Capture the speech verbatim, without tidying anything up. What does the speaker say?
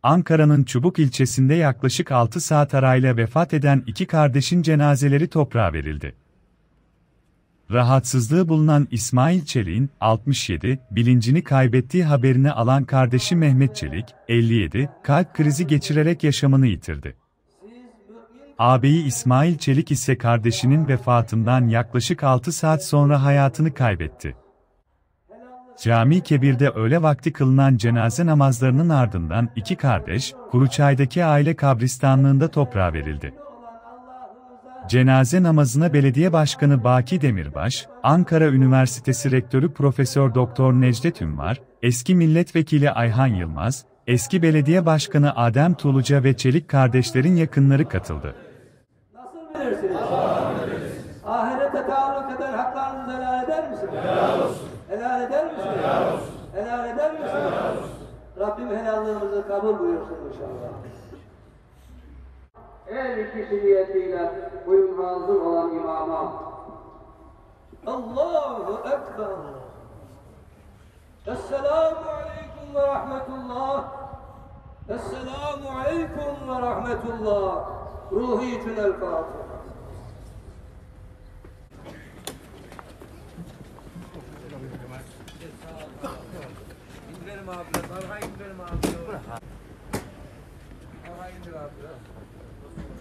Ankara'nın Çubuk ilçesinde yaklaşık altı saat arayla vefat eden iki kardeşin cenazeleri toprağa verildi. Rahatsızlığı bulunan İsmail Çelik'in, altmış yedi, bilincini kaybettiği haberini alan kardeşi Mehmet Çelik, elli yedi, kalp krizi geçirerek yaşamını yitirdi. Ağabeyi İsmail Çelik ise kardeşinin vefatından yaklaşık altı saat sonra hayatını kaybetti. Cami-i Kebir'de öğle vakti kılınan cenaze namazlarının ardından iki kardeş, Kuruçay'daki aile kabristanlığında toprağa verildi. Cenaze namazına Belediye Başkanı Baki Demirbaş, Ankara Üniversitesi Rektörü Profesör Doktor Necdet Ünvar, eski Milletvekili Ayhan Yılmaz, eski Belediye Başkanı Adem Tuluca ve Çelik kardeşlerin yakınları katıldı. Nasıl bilirsiniz? Ahirete taalluk eden haklarınızı helal eder misiniz? Helal olsun. Helal eder misiniz? Helal olsun. Helal eder misiniz? Helal olsun. Rabbim helallığımızı kabul buyursun inşallah. Her ikisi niyetiyle buyurun hazır olan imama. Allahu Ekber. Esselamu Aleyküm ve Rahmetullah. Esselamu Aleyküm ve Rahmetullah. Ruhi için el-Fatiha. İndirelim abi. Arkaya indirelim abi. Arkaya indir abi.